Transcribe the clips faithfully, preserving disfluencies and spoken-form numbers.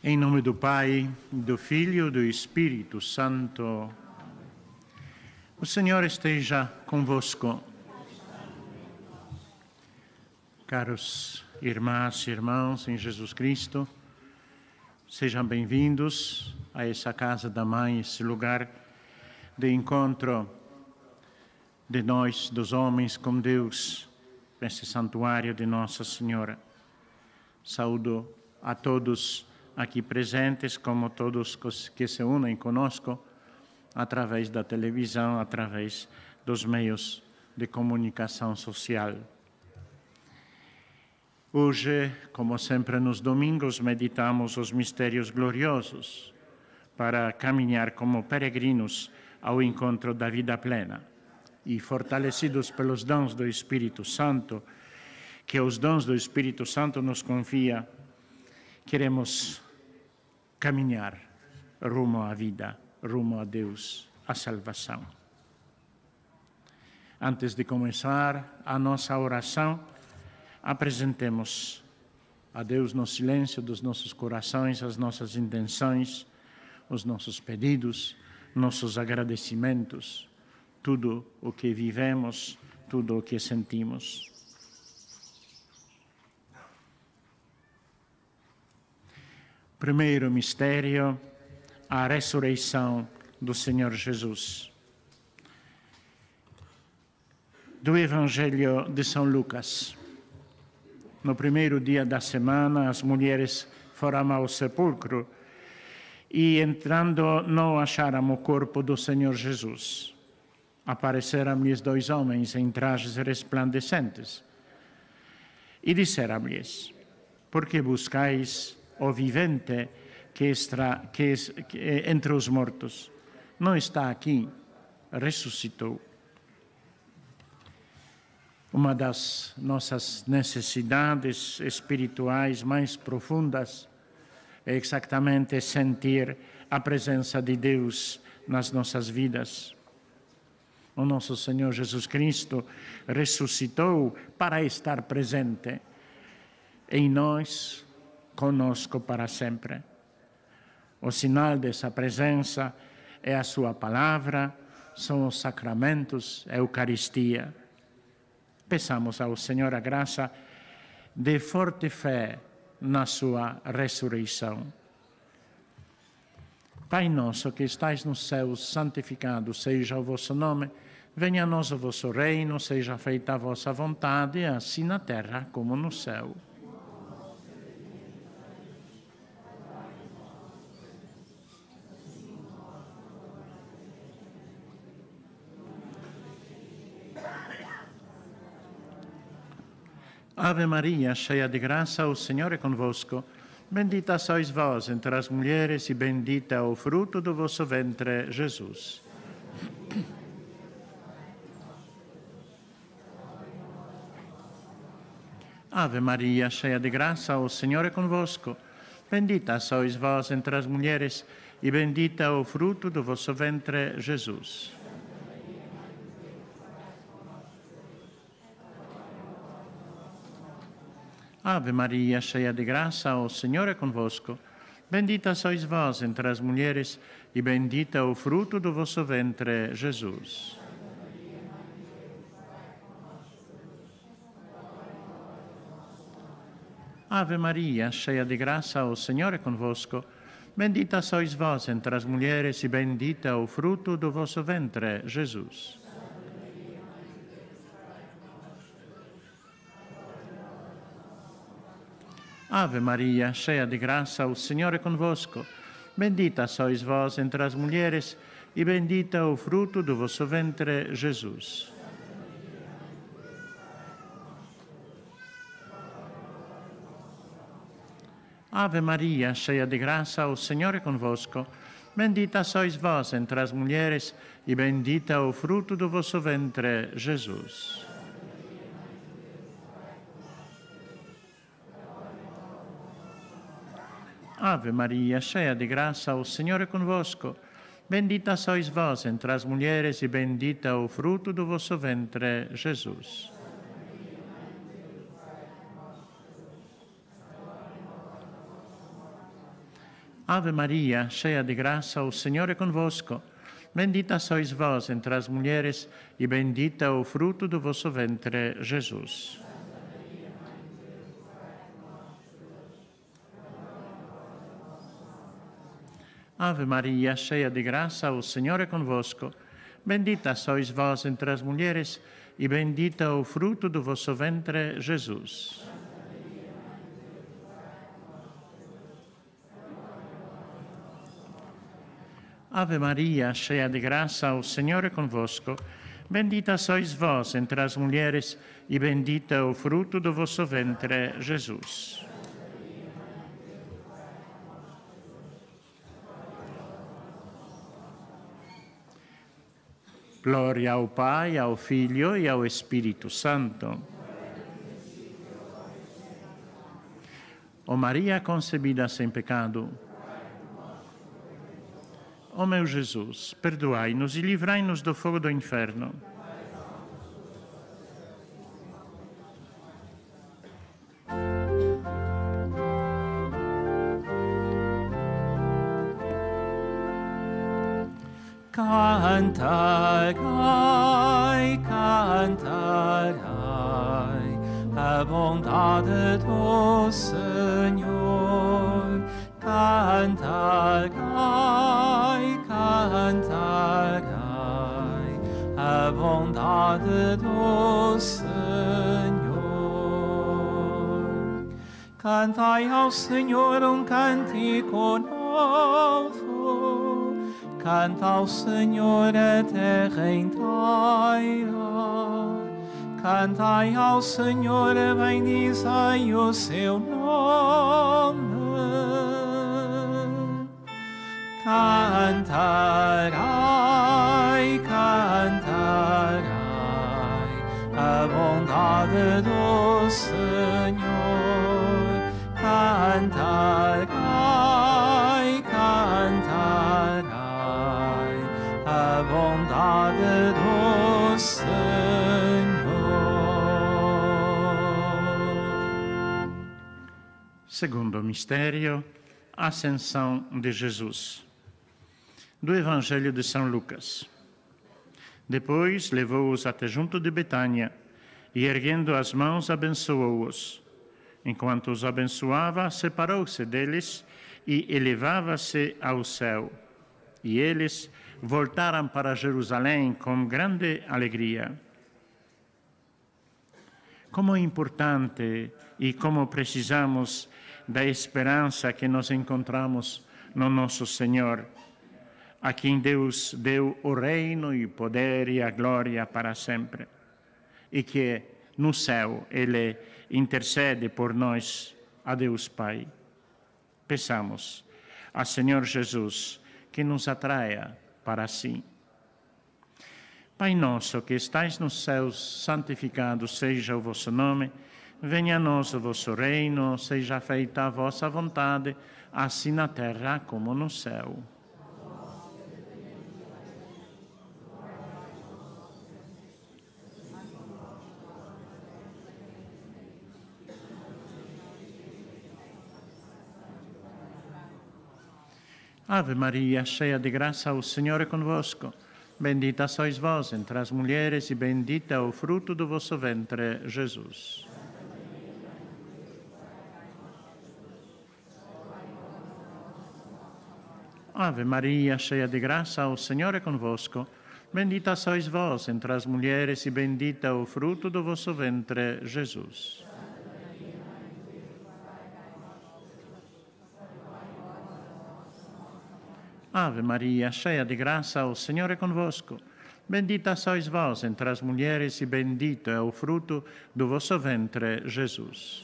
Em nome do Pai, do Filho e do Espírito Santo. O Senhor esteja convosco. Caros irmãs e irmãos em Jesus Cristo, sejam bem-vindos a essa casa da Mãe, esse lugar de encontro de nós, dos homens, com Deus, nesse santuário de Nossa Senhora. Saúdo a todos aqui presentes, como todos que se unem conosco, através da televisão, através dos meios de comunicação social. Hoje, como sempre nos domingos, meditamos os mistérios gloriosos para caminhar como peregrinos ao encontro da vida plena. E fortalecidos pelos dons do Espírito Santo, que os dons do Espírito Santo nos confia, queremos caminhar rumo à vida, rumo a Deus, à salvação. Antes de começar a nossa oração, apresentemos a Deus no silêncio dos nossos corações as nossas intenções, os nossos pedidos, nossos agradecimentos, tudo o que vivemos, tudo o que sentimos. Primeiro mistério, a ressurreição do Senhor Jesus. Do Evangelho de São Lucas. No primeiro dia da semana, as mulheres foram ao sepulcro e, entrando, não acharam o corpo do Senhor Jesus. Apareceram-lhes dois homens em trajes resplandecentes e disseram-lhes: por que buscais o vivente que está que, que, entre os mortos? Não está aqui, ressuscitou. Uma das nossas necessidades espirituais mais profundas é exatamente sentir a presença de Deus nas nossas vidas. O nosso Senhor Jesus Cristo ressuscitou para estar presente em nós, conosco para sempre. O sinal dessa presença é a sua palavra, são os sacramentos, a Eucaristia. Peçamos ao Senhor a graça de forte fé na sua ressurreição. Pai nosso que estais nos céus, santificado seja o vosso nome. Venha a nós o vosso reino, seja feita a vossa vontade, assim na terra como no céu. Ave Maria, cheia de graça, o Senhor é convosco. Bendita sois vós entre as mulheres e bendito é o fruto do vosso ventre, Jesus. Ave Maria, cheia de graça, o Senhor é convosco. Bendita sois vós entre as mulheres e bendito é o fruto do vosso ventre, Jesus. Ave Maria, cheia de graça, o Senhor é convosco. Bendita sois vós entre as mulheres e bendito é o fruto do vosso ventre, Jesus. Ave Maria, cheia de graça, o Senhor é convosco. Bendita sois vós entre as mulheres e bendito é o fruto do vosso ventre, Jesus. Ave Maria, cheia de graça, o Senhor é convosco. Bendita sois vós entre as mulheres e bendito é o fruto do vosso ventre, Jesus. Ave Maria, cheia de graça, o Senhor é convosco. Bendita sois vós entre as mulheres e bendito é o fruto do vosso ventre, Jesus. Ave Maria, cheia de graça, o Senhor é convosco. Bendita sois vós entre as mulheres e bendito é o fruto do vosso ventre, Jesus. Ave Maria, cheia de graça, o Senhor é convosco. Bendita sois vós entre as mulheres, e bendito é o fruto do vosso ventre, Jesus. Ave Maria, cheia de graça, o Senhor é convosco. Bendita sois vós entre as mulheres, e bendito é o fruto do vosso ventre, Jesus. Ave Maria, cheia de graça, o Senhor é convosco. Bendita sois vós entre as mulheres, e bendito é o fruto do vosso ventre, Jesus. Glória ao Pai, ao Filho e ao Espírito Santo. Ó Maria concebida sem pecado, ó meu Jesus, perdoai-nos e livrai-nos do fogo do inferno. Cantarai, cantarai a bondade do Senhor. Cantarai, cantarai a bondade do Senhor. Cantai ao Senhor um cântico novo. Canta ao Senhor a terra inteira. Cantai ao Senhor, bendizei o seu nome. Cantarai, cantarai a bondade do Senhor. Cantarai, cantarai a bondade do Senhor. Segundo mistério, Ascensão de Jesus. Do Evangelho de São Lucas. Depois levou-os até junto de Betânia e, erguendo as mãos, abençoou-os. Enquanto os abençoava, separou-se deles e elevava-se ao céu. E eles voltaram para Jerusalém com grande alegria. Como é importante e como precisamos da esperança que nós encontramos no nosso Senhor, a quem Deus deu o reino e o poder e a glória para sempre, e que no céu Ele intercede por nós a Deus Pai. Peçamos a Senhor Jesus que nos atraia para si. Pai nosso que estais nos céus, santificado seja o vosso nome. Venha a nós o vosso reino, seja feita a vossa vontade, assim na terra como no céu. Ave Maria, cheia de graça, o Senhor é convosco. Bendita sois vós entre as mulheres e bendito é o fruto do vosso ventre, Jesus. Ave Maria, cheia de graça, o Senhor é convosco. Bendita sois vós entre as mulheres e bendito é o fruto do vosso ventre, Jesus. Ave Maria, cheia de graça, o Senhor é convosco. Bendita sois vós entre as mulheres e bendito é o fruto do vosso ventre, Jesus.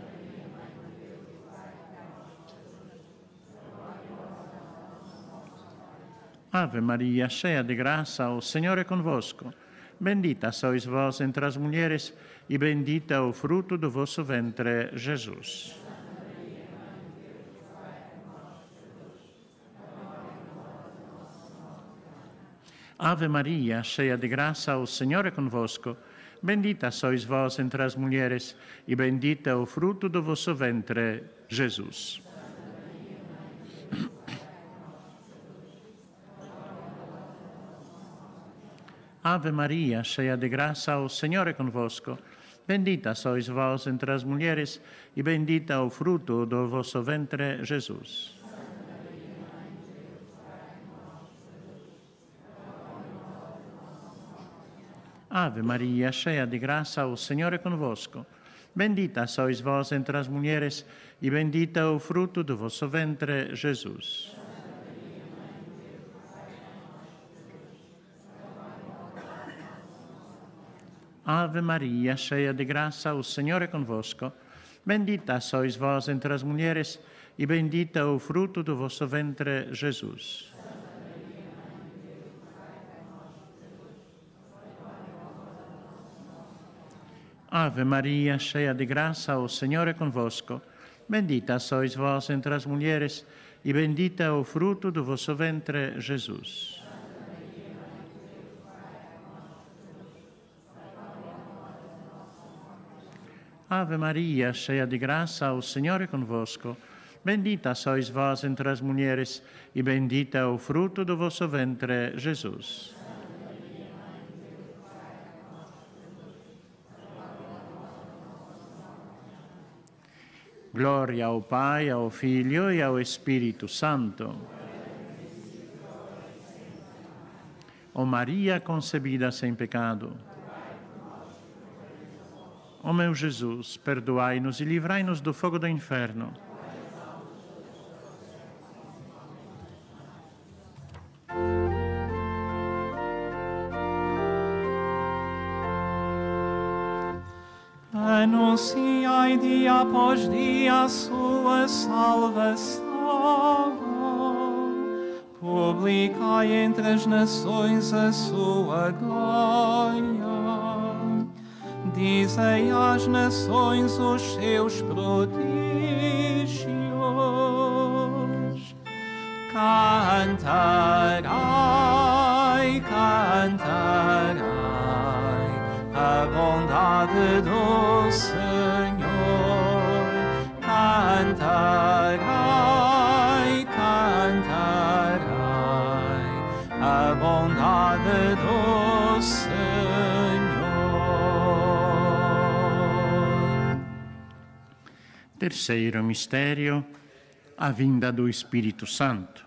Ave Maria, cheia de graça, o Senhor é convosco. Bendita sois vós entre as mulheres e bendito é o fruto do vosso ventre, Jesus. Ave Maria, cheia de graça, o Senhor é convosco. Bendita sois vós entre as mulheres, e bendito é o fruto do vosso ventre, Jesus. Ave Maria, cheia de graça, o Senhor é convosco. Bendita sois vós entre as mulheres, e bendito é o fruto do vosso ventre, Jesus. Ave Maria, cheia de graça, o Senhor é convosco. Bendita sois vós entre as mulheres, e bendito é o fruto do vosso ventre, Jesus. Ave Maria, cheia de graça, o Senhor é convosco. Bendita sois vós entre as mulheres, e bendito é o fruto do vosso ventre, Jesus. Ave Maria, cheia de graça, o Senhor é convosco. Bendita sois vós entre as mulheres, e bendito é o fruto do vosso ventre, Jesus. Ave Maria, cheia de graça, o Senhor é convosco. Bendita sois vós entre as mulheres, e bendito é o fruto do vosso ventre, Jesus. Glória ao Pai, ao Filho e ao Espírito Santo. Ó Maria concebida sem pecado. Ó meu Jesus, perdoai-nos e livrai-nos do fogo do inferno. Anunciai dia após dia a sua salvação. Publicai entre as nações a sua glória. Dizei às nações os seus prodígios. Cantarai, cantarai a bondade do Senhor. Cantarai, cantarai a bondade do Senhor. Terceiro mistério, a vinda do Espírito Santo.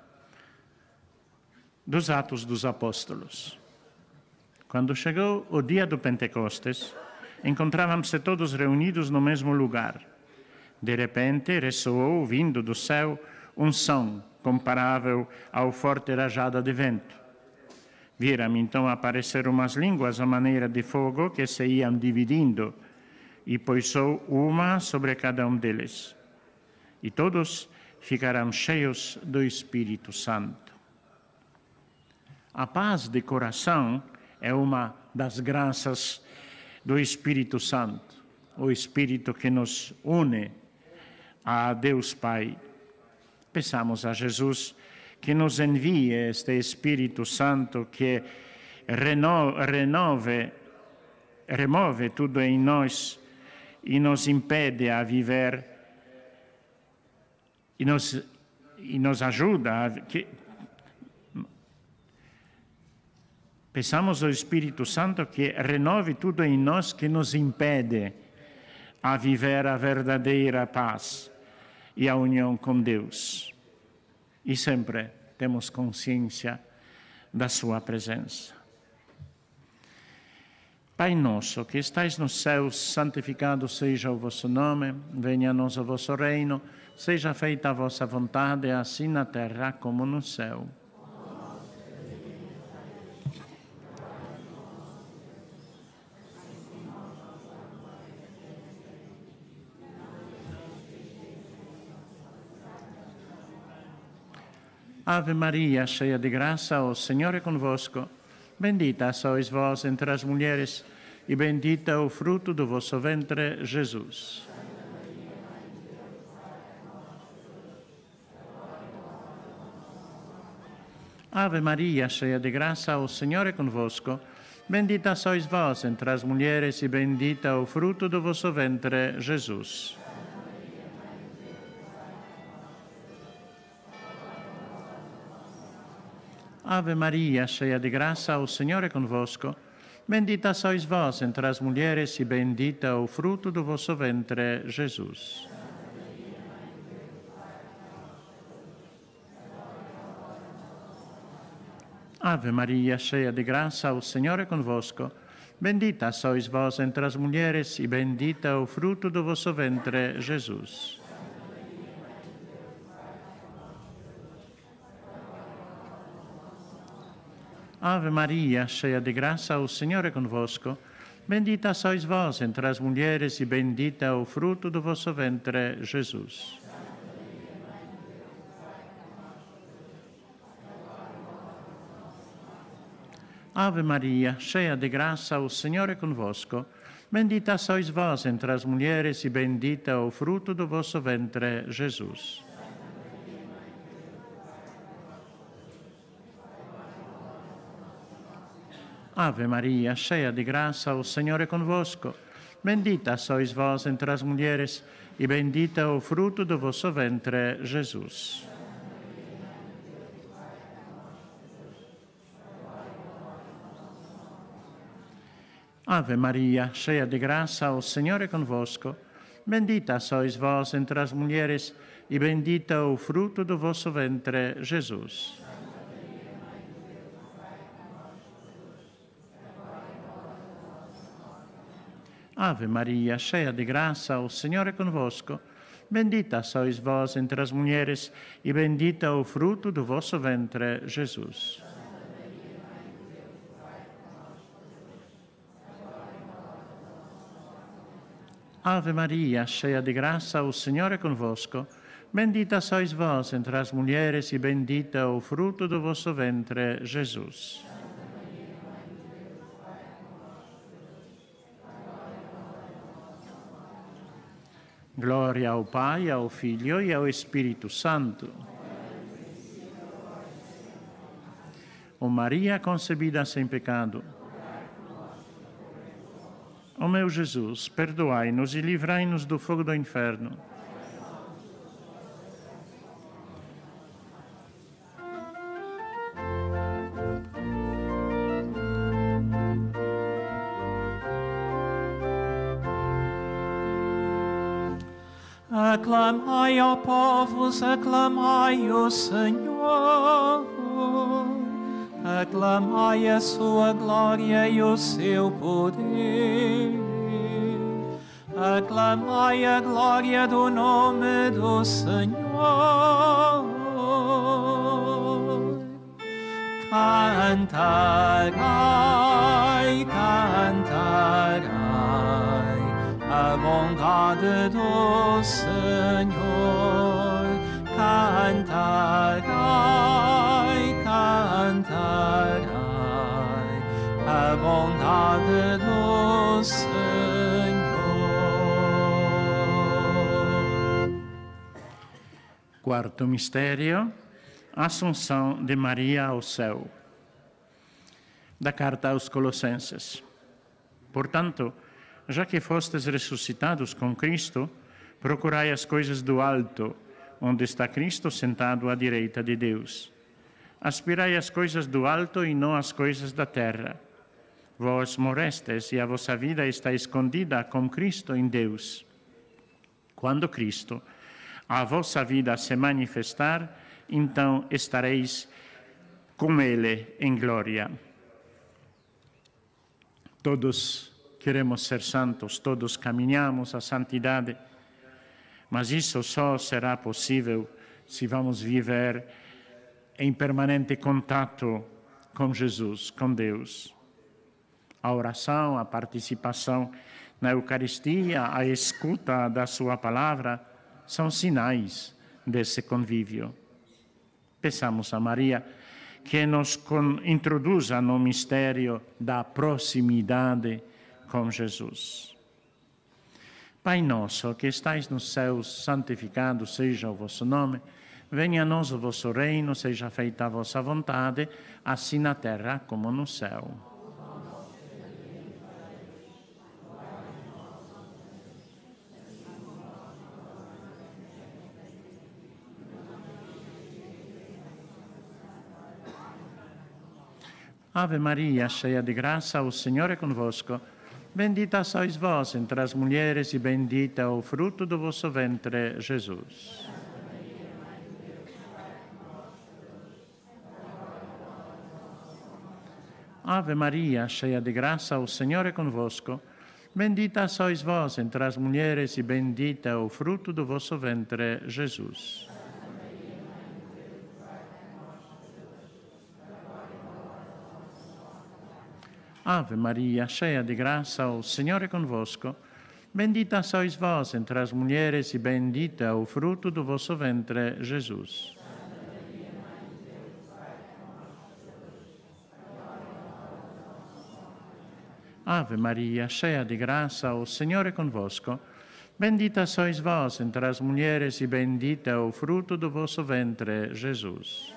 Dos Atos dos Apóstolos. Quando chegou o dia do Pentecostes, encontravam-se todos reunidos no mesmo lugar. De repente, ressoou, vindo do céu, um som comparável ao forte rajada de vento. Viram então aparecer umas línguas à maneira de fogo que se iam dividindo, e pousou uma sobre cada um deles. E todos ficaram cheios do Espírito Santo. A paz de coração é uma das graças do Espírito Santo, o Espírito que nos une a Deus Pai. Peçamos a Jesus que nos envie este Espírito Santo que reno, renove, remove tudo em nós e nos impede a viver e nos, e nos ajuda a... Que, Peçamos ao Espírito Santo que renove tudo em nós que nos impede a viver a verdadeira paz e a união com Deus. E sempre temos consciência da sua presença. Pai nosso, que estais nos céus, santificado seja o vosso nome, venha a nós o vosso reino, seja feita a vossa vontade, assim na terra como no céu. Ave Maria, cheia de graça, o Senhor é convosco. Bendita sois vós entre as mulheres, e bendito é o fruto do vosso ventre, Jesus. Ave Maria, cheia de graça, o Senhor é convosco. Bendita sois vós entre as mulheres, e bendito é o fruto do vosso ventre, Jesus. Ave Maria, cheia de graça, o Senhor é convosco. Bendita sois vós entre as mulheres e bendito é o fruto do vosso ventre, Jesus. Ave Maria, cheia de graça, o Senhor é convosco. Bendita sois vós entre as mulheres e bendito é o fruto do vosso ventre, Jesus. Ave Maria, cheia de graça, o Senhor é convosco. Bendita sois vós entre as mulheres e bendito é o fruto do vosso ventre, Jesus. Ave Maria, cheia de graça, o Senhor é convosco. Bendita sois vós entre as mulheres e bendito é o fruto do vosso ventre, Jesus. Ave Maria, cheia de graça, o Senhor é convosco. Bendita sois vós entre as mulheres e bendito é o fruto do vosso ventre, Jesus. Ave Maria, cheia de graça, o Senhor é convosco. Bendita sois vós entre as mulheres e bendito é o fruto do vosso ventre, Jesus. Ave Maria, cheia de graça, o Senhor é convosco. Bendita sois vós entre as mulheres e bendito é o fruto do vosso ventre, Jesus. Ave Maria, cheia de graça, o Senhor é convosco. Bendita sois vós entre as mulheres e bendito é o fruto do vosso ventre, Jesus. Glória ao Pai, ao Filho e ao Espírito Santo. Ó Maria concebida sem pecado. Ó meu Jesus, perdoai-nos e livrai-nos do fogo do inferno. Aclamai, ó povos, aclamai o Senhor. Aclamai a sua glória e o seu poder. Aclamai a glória do nome do Senhor. Cantarai, cantarai a bondade do Senhor. Cantarai, cantarai a bondade do Senhor. Quarto mistério, Assunção de Maria ao céu. Da carta aos Colossenses. Portanto, já que fostes ressuscitados com Cristo, procurai as coisas do alto, onde está Cristo sentado à direita de Deus. Aspirai às coisas do alto e não às coisas da terra. Vós morestes e a vossa vida está escondida com Cristo em Deus. Quando Cristo, a vossa vida, se manifestar, então estareis com Ele em glória. Todos queremos ser santos, todos caminhamos a santidade, mas isso só será possível se vamos viver em permanente contato com Jesus, com Deus. A oração, a participação na Eucaristia, a escuta da sua palavra são sinais desse convívio. Peçamos a Maria que nos introduza no mistério da proximidade com Jesus. Pai nosso, que estais nos céus, santificado seja o vosso nome. Venha a nós o vosso reino, seja feita a vossa vontade, assim na terra como no céu. Ave Maria, cheia de graça, o Senhor é convosco. Bendita sois vós entre as mulheres e bendito é o fruto do vosso ventre, Jesus. Ave Maria, cheia de graça, o Senhor é convosco. Bendita sois vós entre as mulheres e bendito é o fruto do vosso ventre, Jesus. Ave Maria, cheia de graça, o Senhor é convosco. Bendita sois vós entre as mulheres e bendito é o fruto do vosso ventre, Jesus. Ave Maria, cheia de graça, o Senhor é convosco. Bendita sois vós entre as mulheres e bendito é o fruto do vosso ventre, Jesus.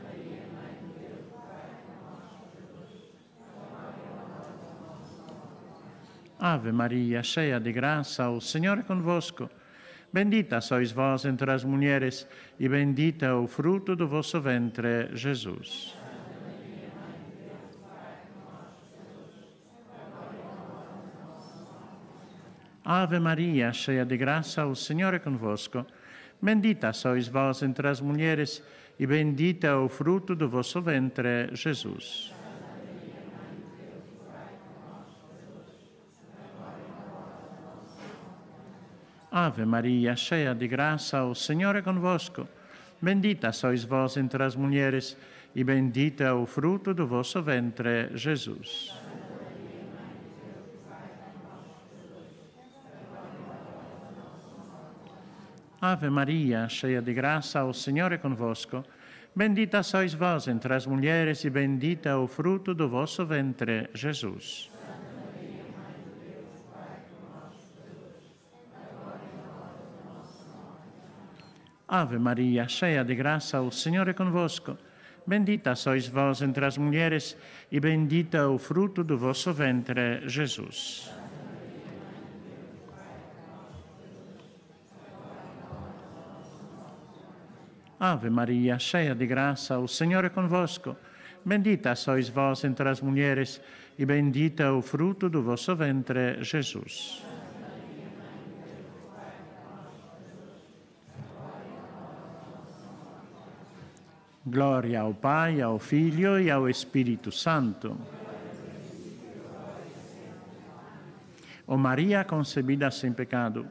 Ave Maria, cheia de graça, o Senhor é convosco. Bendita sois vós entre as mulheres e bendito é o fruto do vosso ventre, Jesus. Ave Maria, cheia de graça, o Senhor é convosco. Bendita sois vós entre as mulheres e bendito é o fruto do vosso ventre, Jesus. Ave Maria, cheia de graça, o Senhor é convosco. Bendita sois vós entre as mulheres e bendito é o fruto do vosso ventre, Jesus. Ave Maria, cheia de graça, o Senhor é convosco. Bendita sois vós entre as mulheres e bendito é o fruto do vosso ventre, Jesus. Ave Maria, cheia de graça, o Senhor é convosco. Bendita sois vós entre as mulheres e bendito é o fruto do vosso ventre, Jesus. Ave Maria, cheia de graça, o Senhor é convosco. Bendita sois vós entre as mulheres e bendito é o fruto do vosso ventre, Jesus. Glória ao Pai, ao Filho e ao Espírito Santo. Ó Maria concebida sem pecado,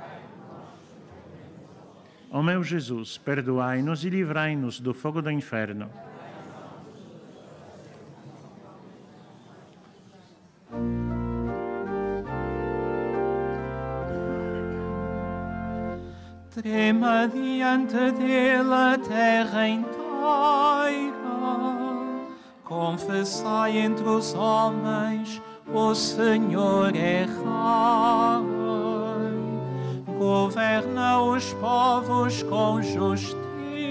ó meu Jesus, perdoai-nos e livrai-nos do fogo do inferno. Trema diante dele a terra inteira, confessai entre os homens, o Senhor é Rei. Governa os povos com justiça.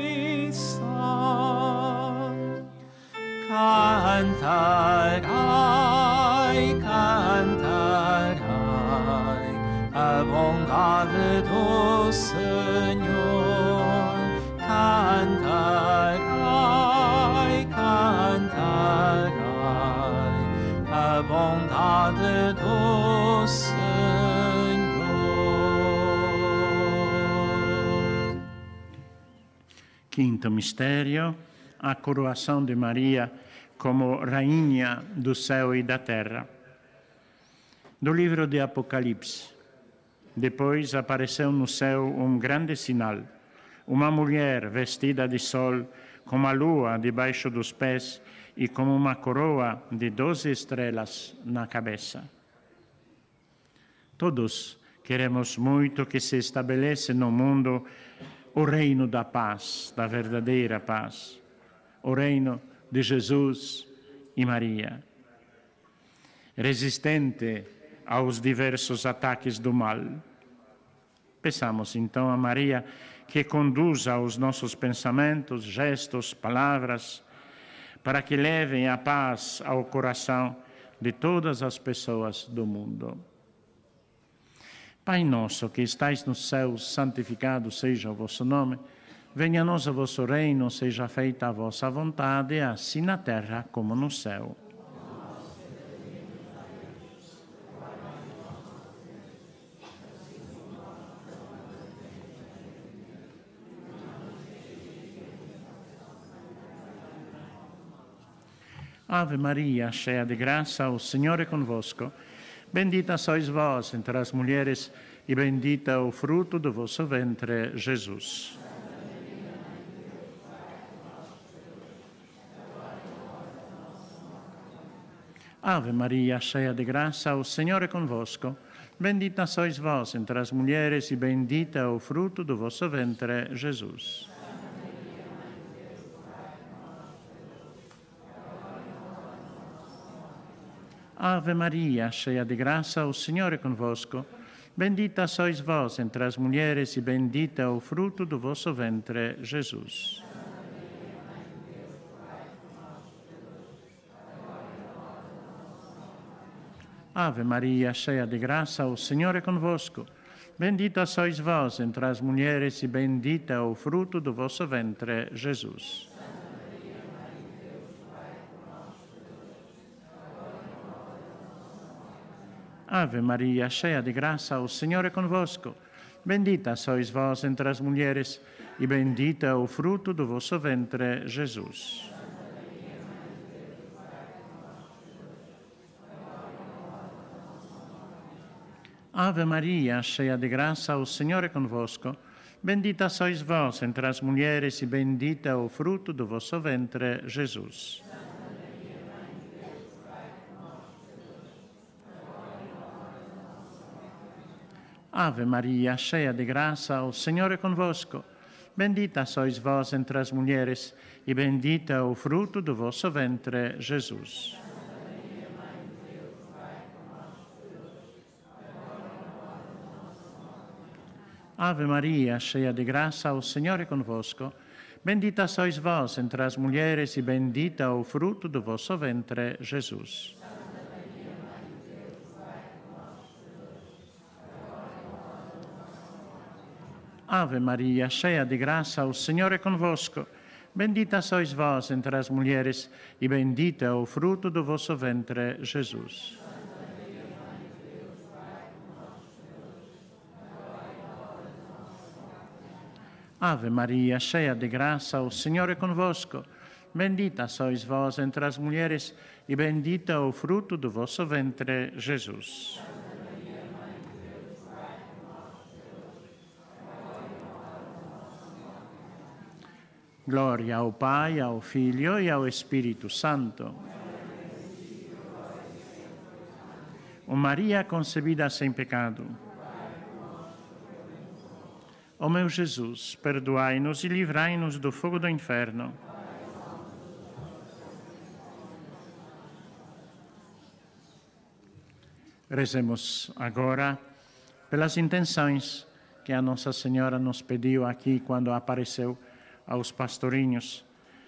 Cantarai, cantarai a bondade do Senhor. Cantarai, cantarai a bondade do Senhor. Quinto mistério, a coroação de Maria como rainha do céu e da terra. Do livro de Apocalipse. Depois apareceu no céu um grande sinal, uma mulher vestida de sol, com a lua debaixo dos pés e com uma coroa de doze estrelas na cabeça. Todos queremos muito que se estabeleça no mundo o reino da paz, da verdadeira paz, o reino de Jesus e Maria. Resistente aos diversos ataques do mal. Peçamos então a Maria que conduza os nossos pensamentos, gestos, palavras, para que levem a paz ao coração de todas as pessoas do mundo. Pai nosso que estais nos céus, santificado seja o vosso nome. Venha a nós o vosso reino, seja feita a vossa vontade, assim na terra como no céu. Ave Maria, cheia de graça, o Senhor é convosco. Bendita sois vós entre as mulheres, e bendito é o fruto do vosso ventre, Jesus. Ave Maria, cheia de graça, o Senhor é convosco. Bendita sois vós entre as mulheres, e bendito é o fruto do vosso ventre, Jesus. Ave Maria, cheia de graça, o Senhor é convosco. Bendita sois vós entre as mulheres, e bendito é o fruto do vosso ventre, Jesus. Ave Maria, cheia de graça, o Senhor é convosco. Bendita sois vós entre as mulheres, e bendito é o fruto do vosso ventre, Jesus. Ave Maria, cheia de graça, o Senhor é convosco. Bendita sois vós entre as mulheres, e bendito é o fruto do vosso ventre, Jesus. Ave Maria, cheia de graça, o Senhor é convosco. Bendita sois vós entre as mulheres, e bendito é o fruto do vosso ventre, Jesus. Ave Maria, cheia de graça, o Senhor é convosco. Bendita sois vós entre as mulheres, e bendito é o fruto do vosso ventre, Jesus. Ave Maria, cheia de graça, o Senhor é convosco. Bendita sois vós entre as mulheres, e bendito é o fruto do vosso ventre, Jesus. Ave Maria, cheia de graça, o Senhor é convosco. Bendita sois vós entre as mulheres, e bendito é o fruto do vosso ventre, Jesus. Ave Maria, cheia de graça, o Senhor é convosco. Bendita sois vós entre as mulheres, e bendito é o fruto do vosso ventre, Jesus. Glória ao Pai, ao Filho e ao Espírito Santo. O Maria concebida sem pecado. Ó meu Jesus, perdoai-nos e livrai-nos do fogo do inferno. Rezemos agora pelas intenções que a Nossa Senhora nos pediu aqui quando apareceu aos pastorinhos.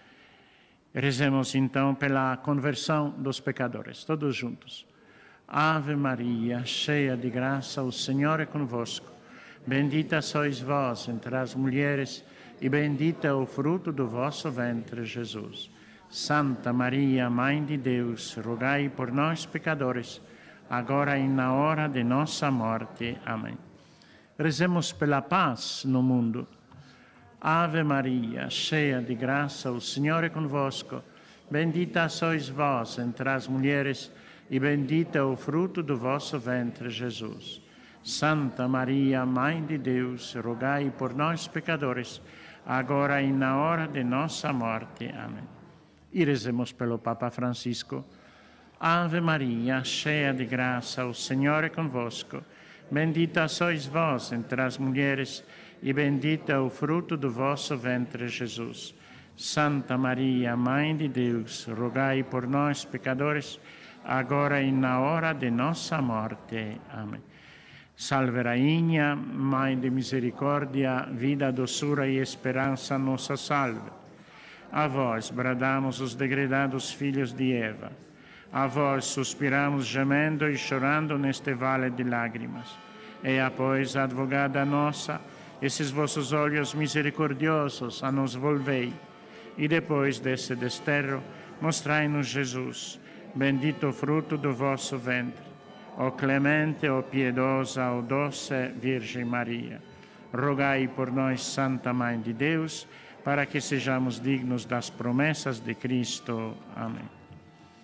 Rezemos então pela conversão dos pecadores, todos juntos. Ave Maria, cheia de graça, o Senhor é convosco. Bendita sois vós entre as mulheres, e bendito é o fruto do vosso ventre, Jesus. Santa Maria, Mãe de Deus, rogai por nós, pecadores, agora e na hora de nossa morte. Amém. Rezemos pela paz no mundo. Ave Maria, cheia de graça, o Senhor é convosco. Bendita sois vós entre as mulheres, e bendito é o fruto do vosso ventre, Jesus. Santa Maria, Mãe de Deus, rogai por nós, pecadores, agora e na hora de nossa morte. Amém. E rezemos pelo Papa Francisco. Ave Maria, cheia de graça, o Senhor é convosco. Bendita sois vós entre as mulheres, e bendito é o fruto do vosso ventre, Jesus. Santa Maria, Mãe de Deus, rogai por nós, pecadores, agora e na hora de nossa morte. Amém. Salve Rainha, Mãe de misericórdia, vida, doçura e esperança, nossa salve. A vós bradamos os degredados filhos de Eva. A vós suspiramos gemendo e chorando neste vale de lágrimas. Ea, pois, advogada nossa, esses vossos olhos misericordiosos a nos volvei, e depois desse desterro, mostrai-nos Jesus, bendito o fruto do vosso ventre. Ó clemente, ó piedosa, ó doce Virgem Maria, rogai por nós, Santa Mãe de Deus, para que sejamos dignos das promessas de Cristo. Amém.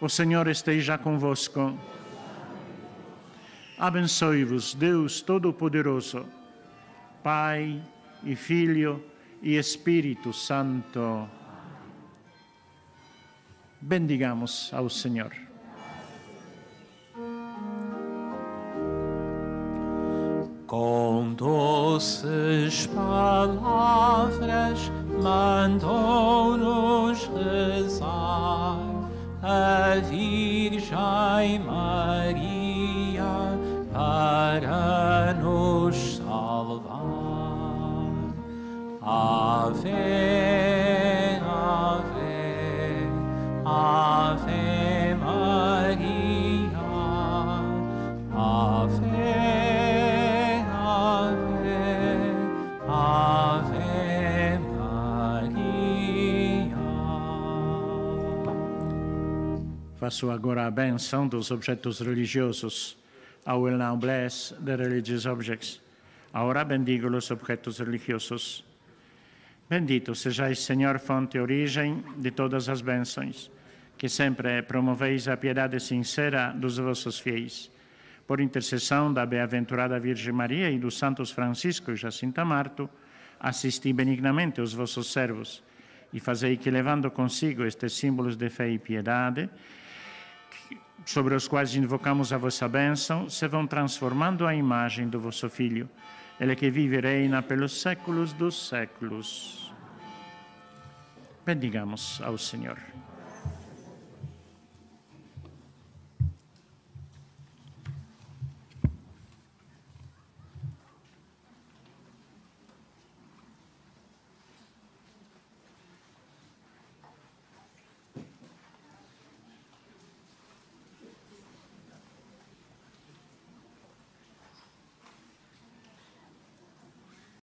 O Senhor esteja convosco. Abençoe-vos, Deus Todo-Poderoso, Pai e Filho e Espírito Santo. Bendigamos ao Senhor. Com doces palavras mandou-nos rezar a Virgem Maria para nos salvar. Ave, ave, ave Maria, ave, ave, ave Maria. Faço agora a benção dos objetos religiosos. I will now bless the religious objects. Ahora bendigo los objetos religiosos. Bendito sejais, Senhor, fonte e origem de todas as bênçãos, que sempre promoveis a piedade sincera dos vossos fiéis. Por intercessão da bem-aventurada Virgem Maria e dos santos Francisco e Jacinta Marto, assisti benignamente os vossos servos e fazei que, levando consigo estes símbolos de fé e piedade, sobre os quais invocamos a vossa bênção, se vão transformando a imagem do vosso Filho, Ele que vive e reina pelos séculos dos séculos. Bendigamos ao Senhor.